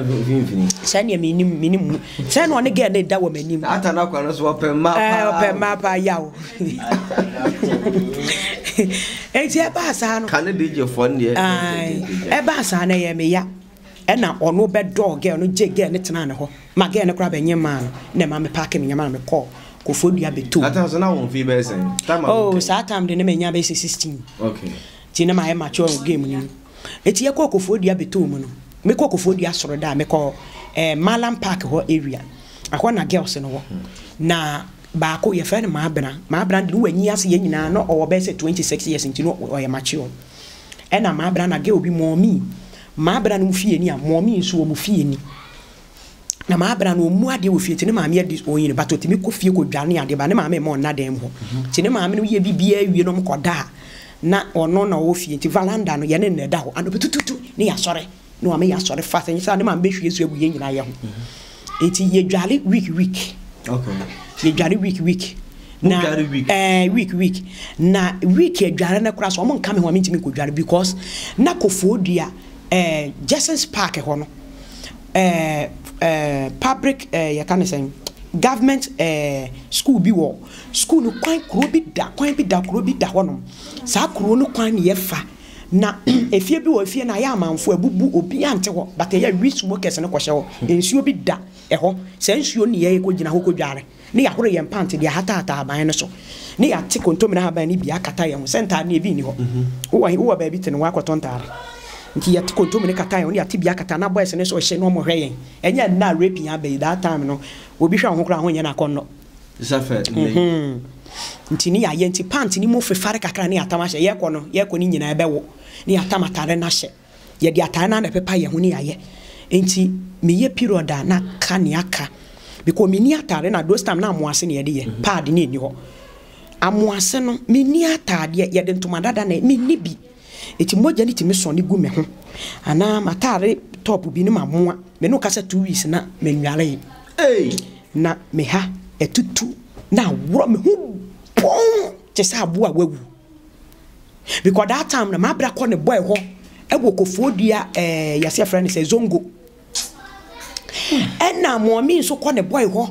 se ne mi ni mi ni se no ne ge ne da wo manim atana kwa no so opam ma pa eh opam ma pa yawo e je ba sa no kan de je fo ne e ba sa na ye me ya ena ono be dog girl no je girl ne tena ne ho ma girl ne kra be nyema no ne ma me park me nyema me call Kofodia beto ata so na won fi be sen time oh sa time de ne me nya be sixteen okay ti ne ma e mature game ni eti ye call Kofodia beto mu no me call Kofodia soro da me call eh Malam Park ho area akwa na girls no ho na ba ko ye fe ne ma abena ma abena de wanyi ase ye nyina no o be say twenty-six years nti no o ye mature ɛna maabra na ge obi momi maabra no fie ni a momi nso wo mu fie ni na maabra no mu ade wo fie tene maame ade oyin ba totimi ko fie ko dwane ade ba ne maame mo na dem ho tene maame no ye bibia wie no mkoda na ono na wo fie ti valanda no ye ne ne da ho ano betututu ne ya sore no ame ya sore fa sen sa ne maame behwie so agu ye nyina ye ho enti ye dwale week week okay ye dwale week week na eh week week na week e dware na kura so mo nka me ho mentimi ko dware because na kofodua eh Jessens Park ho no eh eh public eh ya kan say government eh school bi wo school no kwan kro bi da kwan bi da kro bi da ho no sa kro no kwan ne ye fa na efie bi wo efie na ya amanfo abubu obi ante ho but ya rich workers ne ko hye ho ensuo bi da e ho se ensuo ne ye ko gina ho ko dware ne ya horo ye pant de hata hata aban no so ne ya te kontom na aban ni bia kata ye ho center na ebi ni ho wo wo ba bi te ne wa kwatontar nti ya te kontom ne kata ye ho ne ya te bia kata na boys ne so hye no mo hwe yen enya na raping abai that time no obi hwa ho kra ho nya na konno safe nti ni ya ye nti pant ni mo fefare kakra ne atama hye ye kono ye koni nyina ebe wo ne atama tare na hye ye de atare na na pepa ye ho ne ya ye nti me ye period na ka ne aka because me ni atare na those time na amoase ne ye de ye pad ne ni ho amoase no me ni atade ye de ntoma dada na me ni bi eti moja ni timi so ne gu me ho ana matare top bi ne mamoa me no kasa two weeks na me nware eh na me ha etutu na woro me hu pon te sa abo a wawu because that time na mabra ko ne boy ho ego kofodua eh yase friend say zongo ena mo mi so ko ne boy ho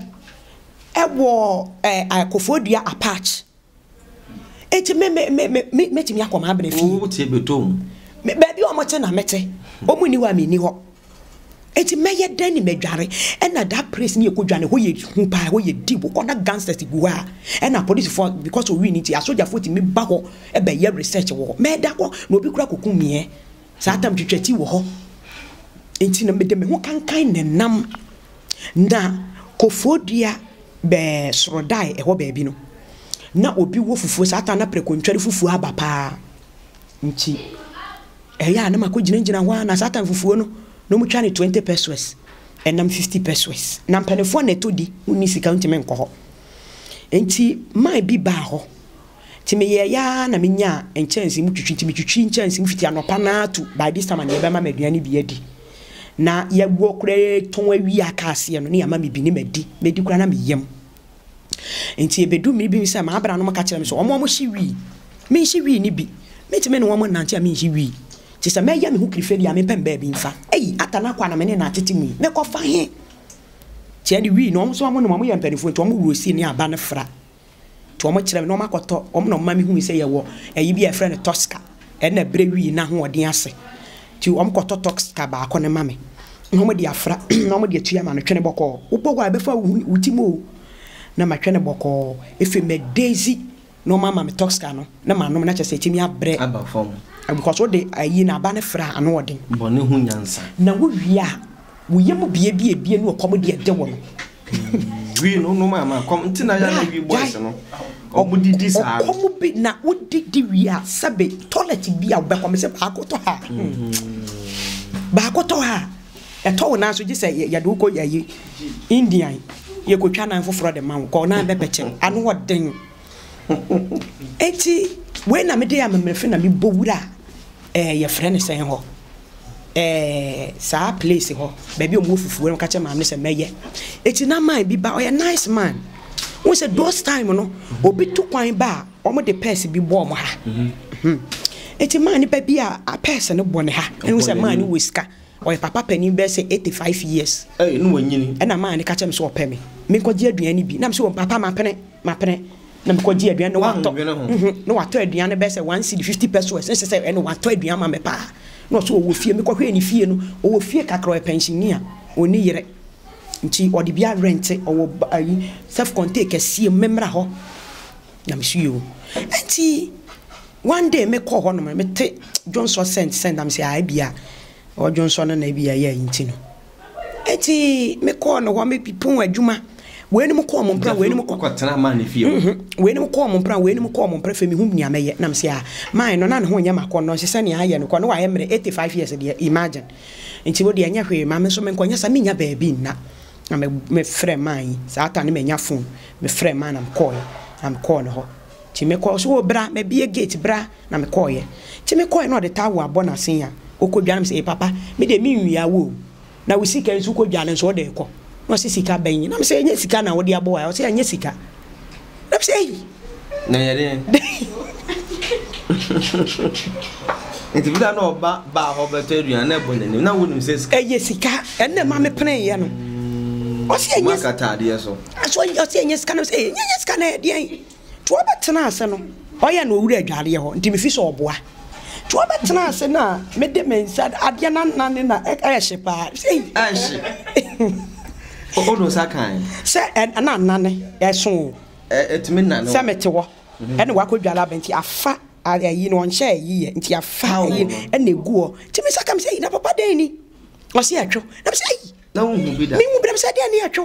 ego eh akofodua apart eti me me me me meti mi akoma abere fi wo tie betom me baby o mo te na mete o mu ni wa mi ni ho eti meye den ni medware ena that place ni ekodwane ho ye hu pa ho ye deep ko na gangsters gu ha ena police for because we need to soldier for ti me ba ho e be ye research wo me da ko na obi kura kokun mie sa tam twetweti wo ho enti na me de me ho kankan ne nam na kofodua be srodai e ho ba bi no na obi wo fufuo sa ta na prekontware fufuo aba pa nti e ya na makogina ngina ho na sa ta fufuo no no mu twa ne twenty pesos enam fifty pesos na mpanefo na etodi uni sika ntime nko ho enti mai bi ba ho ti me ye ya na menya enchansi mu twitwi ntime twitwi enchansi mfiti anopa na atu by this time na ye be ma maduane bi adi na ye gwo kure ton awi aka ase no ne ya ma me bi ne madi medi kura na me yem enti ebedu mi bi se ma abra no maka kire me so omo mo hyi wi me hyi wi ni bi metime ne wo mo nante a me hyi wi ti se me ya me hu krifedi a me pem ba bi mfa ei atana kwa na me ne na tete mu me ko fa he ti ade wi no so mo no mo ya mpanifo to mo rosi ni aba ne fra to mo kire me no makoto om no ma me hu se ye wo eyi bi e fra ne Tosca e na bre wi na ho odin ase ti om koto Tosca ba ko ne ma me no mo di afra no mo di atua ma no twene boko wo boko a be fa utimo na ma twene boko efe me Daisy no mama me Tosca no na ma no na chese timi abre aba fom because what they ayi na ba ne fra ano odin bone hu nyansa na wo wia wo yemu bie bie bie no komo de de wo no wi no no mama kom ntina ya na wi boys no omo didi sa komo bi na wo didi wia sabe toilet bia wo be komo se ba akoto ha ba akoto ha e to na so gise ya do ko yayi Indian ye ko twa na foforo de man ko na be peche ano odin eti we na me de amemrefe na me bowura eh ye friend say ho eh sa place ho baby o mo fufuo no ka che ma me se meye eti na man bi ba o ye nice man we say those time no obi tu kwan ba o mo de purse bi bo mo ha eti man ni pa bi a purse no bo ne ha enu se man ni wiska o ye papa pani be say eighty-five years eh no wanyini e na man ni ka che me so ope me me ko je aduan ni bi na me so papa ma pene ma pene na me ko je aduan no wato no wato aduan be say one cedi fifty pesos se se e no wato aduan ma me pa no so wo fie me ko hwe ni fie no wo fie kakro e pensionia oni yere nti odi bia rent o ayi self contain kesie memra ho na me suyo nti one day me ko ho no me te Johnson send send am say ai bia o Johnson na bia ye nti no nti me ko no ho me pipon adwuma we ni mo ko mo mpra we ni mo ko tena ma ne fie we ni mo ko mo mpra we ni mo ko mo mpra femi hum nia meye nam se a man no na ne ho nya makọ no se ne aye no ko no wa ye mre eighty-five years de imagine nti wo de anya hwe ma me so me nkonya sa me nya baabi nna na me me frɛ man sa ata ne me nya phone me frɛ man na me call na me call no ho ti me call so bra me bie gate bra na me call ye ti me call no de ta wo abɔ na sen ya okodwa na me say papa me de me nwia wo na wo sika nso kodwa ne so de kɔ no se sika ban na me say nya sika na wo de abɔ ya say nya sika na me say na ye de enti bila no ba ba ho beto aduan na bo nani na wonim se sika eh sika enne ma me pene ye no o se nya makata de so aso o se nya sika na say nya sika na de an to obetena ase no o ye na owura adware ye ho nti me fi so oboa to obetena ase na me de me nsa ade na nane na ehye pa say ehye o do sakan se na nane eso etimi nane se mete wo ene wa kodwala benti afa ayi no nche ayi nti afa ayi ene guo ti me saka me say na papa den ni o se atwo na me say na wo hu bi da me mu bi na me say den ni atwo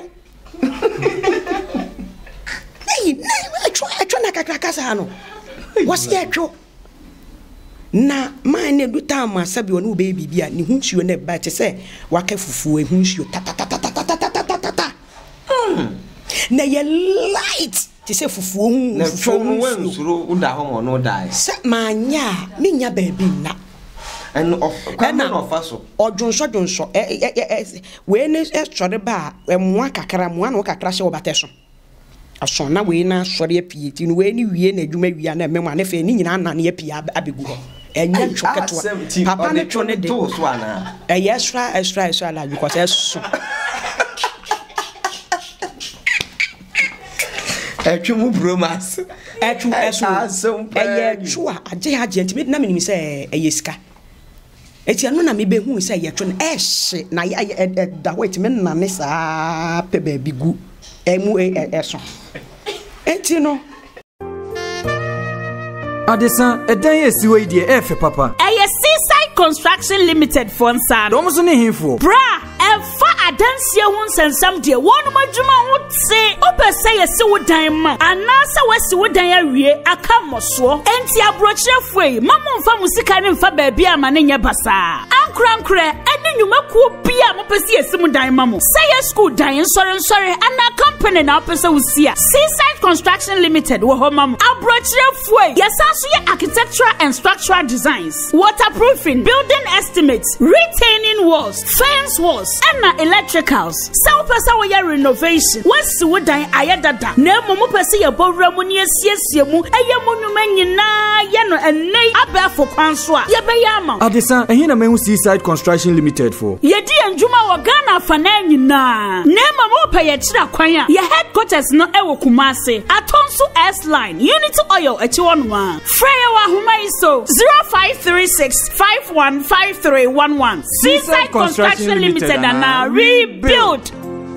nei nei atwo atwo na kakra kasa no wo se atwo na man ne du time asabi wonu be bibia ni hu nsuo na ba te se waka fufuo hu nsuo ta ta ta ta ta ta ta ta ta na ye light ti se fufuo hu na fufuo wen suro uda ho mo no dai se manya me nya baabi na en of kan no faso odwonso dwonso eh we ne sori ba emwa kakra mo na kakra hye obateso aso na we na sori apie ti no we ni wie na adwuma wie na memwa na fe ni nyina na na apie abegu ho enya twoketwa papa ne two ne de to so ana eh extra extra extra la because eso etwe mu bromas etwe eso eye twa age age ntime na me ni se eye sika eti anu na me be hu se ye twe na ehye na ya da wait me na ne sa pe ba bigu emu eso enti no Adesa edan esiwe ide efe papa eye Seaside Construction Limited fonsa do mo so ne hifo bra efa adansie hu nsensam de wonu madwuma ho tse opese ye se wodan ma anasa wasi wodan awie aka moso enti abrochirefo yi mamo mfa musika ne mfa baabi ama ne nye basa ankrankre ene nyumakuo bia mopese ye se mudan mamo say school dan nsore nsore ana company na opese wusia Seaside Construction Limited wo ho mamo abrochirefo yi yasaso ye architectural and structural designs waterproofing building estimates retaining walls fence walls and electricals so person we renovation what's wodan ayedada na momo person ye bowra mu ne asiesie mu eye monuma nyina ye no enei abafo kwanso a ye be yama Adesa ehin na mehu Seaside Construction Limited for ye di anjuma wo Ghana fana nyina na momo pa ye kira kwan a ye headquarters no e wo Kumase Atonso S line Unity Oil echi wonwa frey wa homa iso zero five three six five one five three one one Seaside Construction Limited and now rebuild.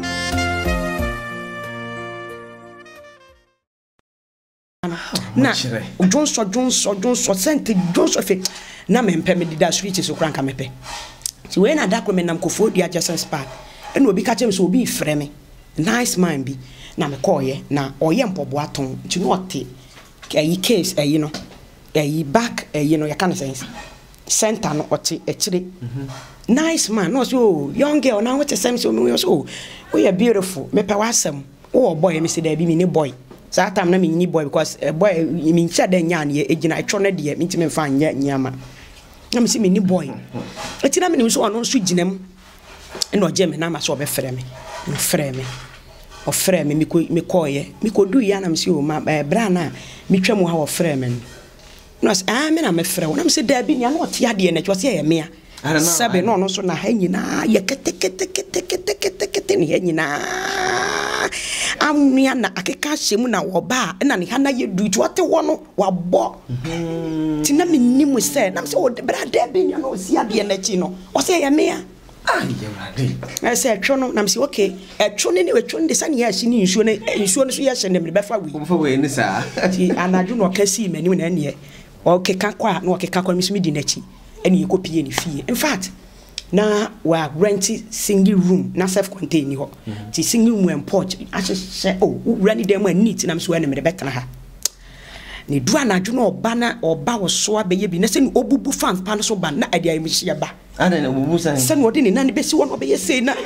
Na Johnson Johnson Johnson sent Johnson fe na me mpe me dida switch so kranka mepe so we na dakro me nam kofo di adjacent spa e no obi ka chem so obi frɛ me nice man bi na me call ye na oye mpobo aton nti no ote kai case eh you know eh back eh you know ya kan sense center no ote e kire nice man no so young girl now what same so me so we are beautiful me pe wasem oh boy me say there be me ni boy so time na me ni boy because uh, boy me ncha da nya na e gina etwo na de me ntime mfa nya nyama na me say me ni boy eti na me ni so ono so ginam e no je me na ma so be frɛ me no frɛ me o frɛ me me ko me koye me ko du ya na me say o ma bra na me twam ha o frɛ me no as ah me na me frɛ wo na me say da bi nya na o te ade na twa say e me a sabe no no so na ha nyina ye kete kete kete kete kete kete ni ha nyina amnia na akeka hyemu na wo ba na ne ha na ye du tu ote wo no wabɔ ti na me nimu se na me se o bra da bi nya no si ade na chi no o se ye me a ah ye rade I say etwo no na me se okay etwo ne ne etwo ne sa ne ya hye ni nsuo ne nsuo no so ye hye ne me be fa wi ko fa we ni sa ti anaju no kasi mani na ne o keka kwa na o keka kwa me so me di na chi eni ekopie ni fie in fact na wa rent single room na self contained ho ti single room and porch ahye oh run dem neat na so na me betena ha ni dua na dwo na oba na oba wo so abeye bi na se ni obubu fan pa no so ba na ade ayi mi hia ba ana na obubu san se no de ni na ne besi won obeye sei na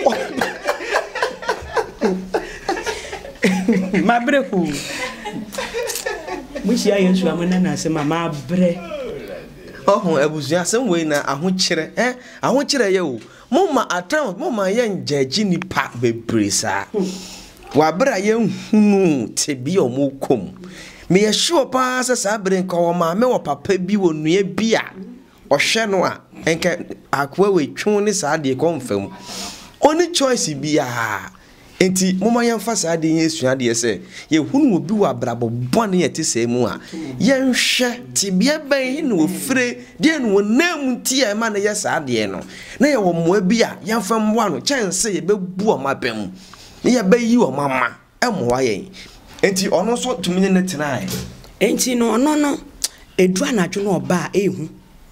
ma breku mu hia yesu amana na se mama bre oh ebusuya sem we na ahokyere eh ahokyere ye o moma atam moma ye njaji ni pa bebresa wa bra ye hunu tebi omokom me ye sure pa sa sabre nka wo ma me wo papa bi wo nua bi a ohwe no a enka akwa we twon ni sa de konfam oni choice bi a enti moma ye mfa sa de yesu ade se ye hunu obi wa brabo bone ye te se mu a ye nhwe tibia ban hi no ofre de no nam nti a ma na ye sa de no na ye wo mo bi a ye mfa mwa no chance ye bebu o mapem ye bayi o mama emwa ye enti ono so tumi ne tenai enti no no no edu anadwo no oba ehu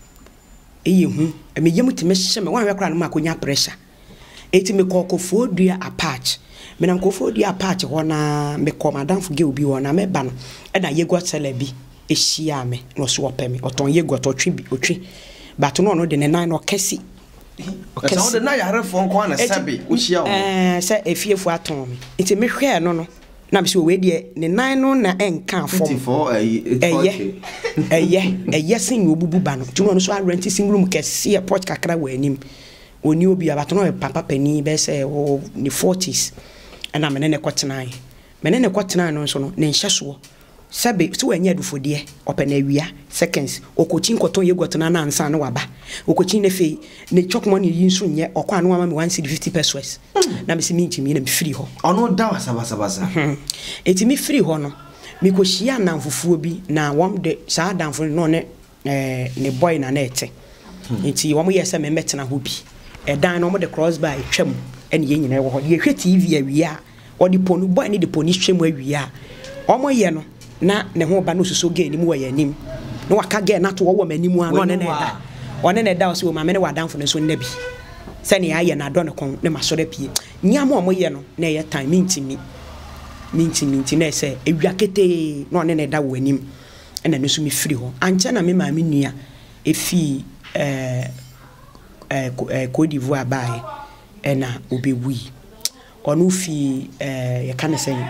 eyehu me yemu time hye me wan we kra no makonya pressure enti me kokofo dua apart me na kokofo dua apart ho na me ko madam fu ge obi ho na me ba no e na yegwa celebi ehia me no so opemi oton yegwa to twi bi otwi but no no de ne nan no kesi okay so de na yare fo nko na sabe o hia o eh se efiefu aton me enti me hwe no no na bisi we de ne nan no na enka fom twenty-four eye eye eye sin obubu ba no tu no so rent sin room kese e porch kakra wa anim oni obi abato no papa pani be say o ni forties ana menene kwotena yi menene kwotena no so no ne nhyeso sabe so wanya dufodie opena awia seconds okochin koton yegotena na ansa na waba okochin ne fe ne chokmo ne yinso nye okwa no ama me one hundred fifty pesos na me se mi ntimi na me free ho ono da wasaba sabasa eti mi free ho no mi ko hia na mfufuo bi na wom de saa danfo no ne eh ne boy na na ete eti wom ye se me metena ho bi edan no mo de cross by twam ene ye nyina wo ho ye hwe T V awia o de ponu boy ne de poni twam awia omo ye no na ne ho ba no suso ge ni mu wa yanim no waka ge na to wo manimu a no ne ne da one ne da o se o ma me ne wadanfo ne so nnabi se ne aye na do ne kon ne masore pie nyam o mo ye no na ye time mintimi mintimi ntine se ewia kete no ne ne da wo anim ena no so mi free ho anche na me ma me nua efi eh eh Côte d'Ivoire bae ena obewui onu fi eh ye kan se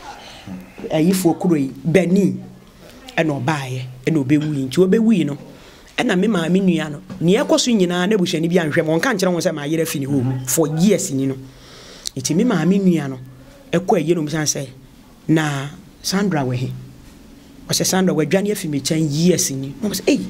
ayifo kuroi Benin ena obaye ena obewui nti obewui no ena me ma me nua no ne ekoso nyina na buhwani bi anhwɛ mo nka nkyerɛ wo sɛ ma yere fi ni home for years ni no iti me ma me nua no ekɔ aye no msan sɛ na Sandra we he o sɛ Sandra we dwane afi me chan years ni mo sɛ eh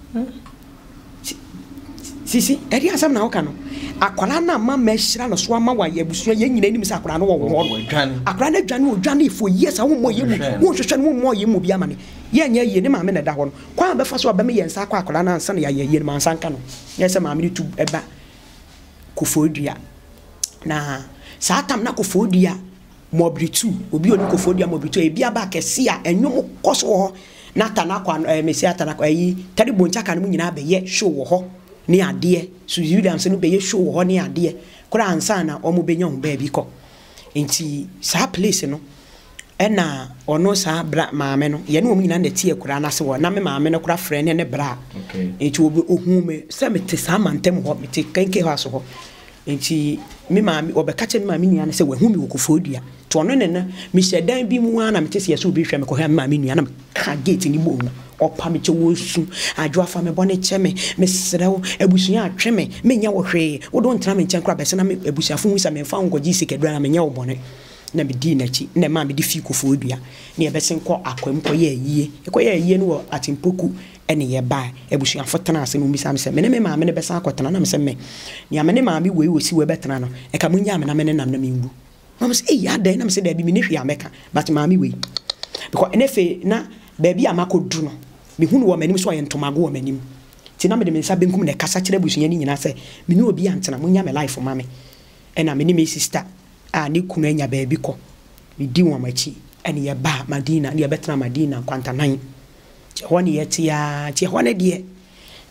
sisi eri asam na oka no akwala na ma mehira no so ama wa yabusu ye nyina nim sa akwala no wo wo dwane akwala na dwane wo dwane for years awo mo yemu wo hwehwe no mo yemu bi ama ne ye nya ye ne ma me na da ho no kwa be fa so ba me ye nsa akwa akwala na nsa na ye ye ma nsa nka no ye se ma me tu eba kofodua na sa atam na kofodua mobritu obi oni kofodua mobritu e bia ba kese a enwom koso ho na tanakwa mesi atanakwa yi tari boncha kan mu nyina be ye show wo ho ni ade so Williams no be ye show ho ni ade kura ansa na omo benya ho ba bi ko enti sa place no ena ono sa bra maame no ye no omo nyina na tie kura na se wo na me maame no kura frɛ ne ne bra enti obi ohu me se me te sa mantem ho me te kanke ho aso ho enti me maame obeka che me maame nua na se wahu me wokofodua to ono ne na me hyedan bi mu ana me te se ye so obi hwɛ me ko ha me maame nua na me ka gate ni bo mu opa me che wo su adwo afa me bone che me me srew abusua atwe me me nya wo hwe wo don tra me nchen kra bese na me abusuafo hu sa me fa ngoji sikedura na me nya wo bone na me di na chi na ma me di fi kofodua na ye bese nko akwam ko ye yie ko ye yie no atimpoku ene ye ba abusuafo tena ase no misa me se me ne me ma me ne bese akotena na me se me ni amene ma me we wosi we betena no e ka munya me na me ne nam na me ngu na me se eh ya dan na me se da bi me ne hwe ameka but ma me we because enefe na baby amakodu no me hunu wo manim so ye ntomago wo manim ti na me de me nsa benkum na kasa kire busunya ni nyina se me ne obi antena munya me life ma me ena me ni me sister a ni kunu anya baby ko me di wo machi ene ye ba Madina ne ye betena Madina kwanta nan ho ne ye tia ti ho ne de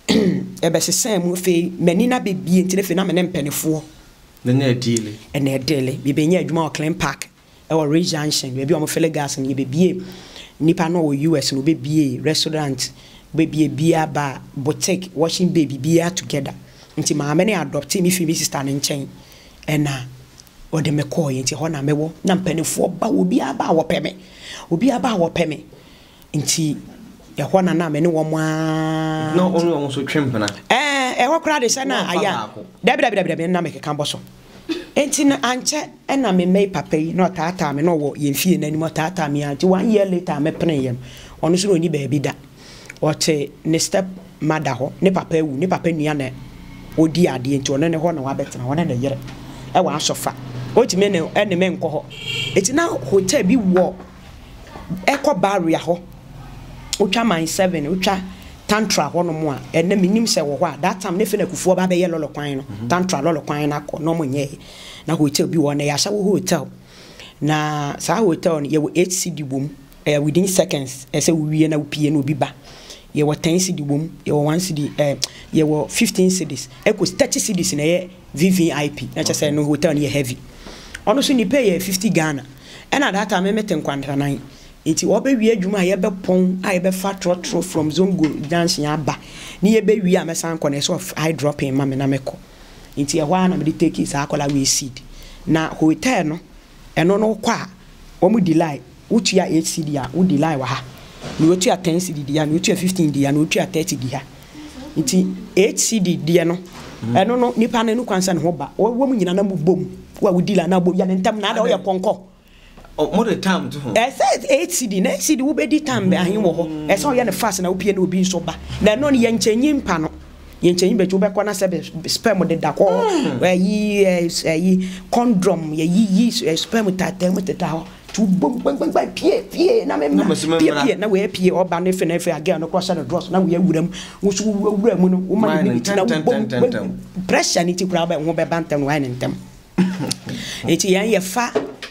ebe se sen mu fe mani na bebie ntine fe na me ne mpanefo na na deal e na dele bi be nya adwuma o Clean Park e wo Ridge Junction be bi o mo fele gas no be bie nipa no o U S no be bie restaurant be bie bia ba boutique washing baby bia together nti ma me ne adopt me fi mi sister ne nchen e na o de me call ye nti ho na mewo na mpanefo ba obi aba wo peme obi aba wo peme nti ya ho na na me ne wo mo a no onu wo so twempena eh e ho kra de se na aya dabi dabi dabi dabi na me keka boso enti na anche e na me mei papa yi no tata me no wo ye fie na ni mo tata me anti one year later me pene yem onu so ni ba bi da o che ne step mother ho ne papa ewu ne papa nua na odi ade enti ono ne ho na wa betena wona na yere e wa asofa o ti me ne e ne me nko ho enti na hotel bi wo e ko barrier ho utwa man seven utwa tantra ho no mo a ene minim se wo ho a that time ne fe na kufuo ba be ye lolo kwan no tantra lolo kwan na ko no mo nye na hotel bi wo na ya sha wo hotel na sa hotel no ye wo eight C D bom eh within seconds e se wie na upie na obi ba ye wo ten C D bom ye wo one C D eh ye wo fifteen C Ds e ko thirty C Ds na ye V V I P na cha say no hotel no ye heavy ono so ni pay ye fifty Ghana and at that time me ten kwandra nine iti wo be wi adwuma ye be pon a ye be fa trotro from Zongo Junction aba ni ye be wi amesan ko na so high dropping ma me na meko iti e hwa na me take is akola we seed na hotel no eno no kwa wo mu delay utua eight C D a wo delay wa ha ni utua ten C D dia ni utua fifteen dia ni utua thirty dia iti eight C D dia no eno no nipa na nu kwansa ne ho ba wo mu nyina na mu bom wa wo delay na bom ya ne ntam na da wo ye konko oh more the time to I said eight C D na C D wo be di time be ahin wo ho e so ye ne fast na wo pie na obi nso ba na no ne ye nchenyi mpa no ye nchenyi be wo be kona se sperm de da ko yi yi condom ye yi sperm ta ta mo ta ho tu bom bom bom pie pie na me pie pie na we pie oba ne fe na fe again no cross the dross na we awuram wo so awuram mu no wo ma ni ti na bom pressure ni ti kura ba wo be bantam no wa ne ntem eti yan ye fa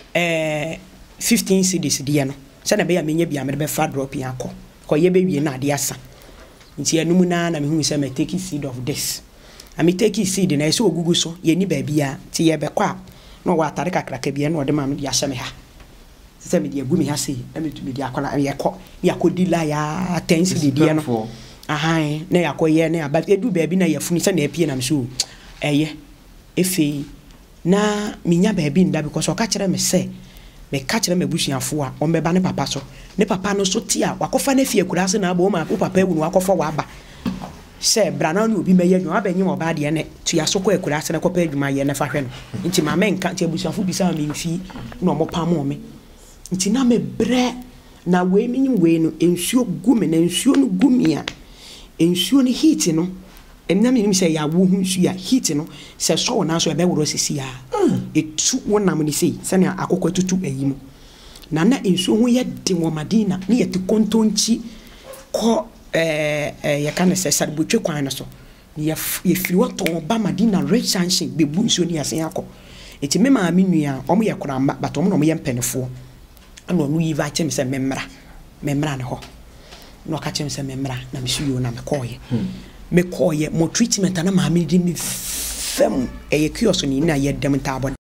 eh fifteen C Ds dia no se na be ya menye bia me be fa drop yan ko ko ye be wie na ade asa nti enum na na me hu se me take seed of this ami take seed na so ogugu so ye ni ba bia ti ye be kwa no wa tare kakra ka bia no de ma me dia hye me ha se me dia gu me ha sei na me tu me dia kola ye ko ya ko di la ya ten C D dia no aha na ya ko ye na ya ba edu ba bi na ya funi se na apie na me so eye efe na minya ba bi nda because o ka kire me se me ka kire me busuafo a o mbeba ne papa so ne papa no so ti a wakofa na fie kura se na aba o ma papa ewu no wakofa wa aba se brana no obi meya nwa abanyi mo ba de ne tu ya so ko ekura se na kopa adwuma ye ne fa hwe no nti ma me nka ti busuafo bi sa me mfi no mo pa mo me nti na me bre na we minyi we no ensuo gumi na ensuo no gumi a ensuo no heat no emna me nim say ya wo hu nsu ya heat no se so na so e be woro sisi ya etu wonam ni sei se na akokọ tutu ayi mu na na ensuo hu ye de wo madina ni ye te kontonchi ko eh eh ya kan se saribotwe kwan na so ye ye firi woto ba madina Ridge Junction bebu nsuo ni asen akọ eti me ma menua omo ye koramba but omo no mo ye mpenefo ana onu yi va chem se memra memra ne ho no ka chem se memra na me suyo na me koye me koye mo treatment na ma me di me fem e ye kioso ni na ye dem tabo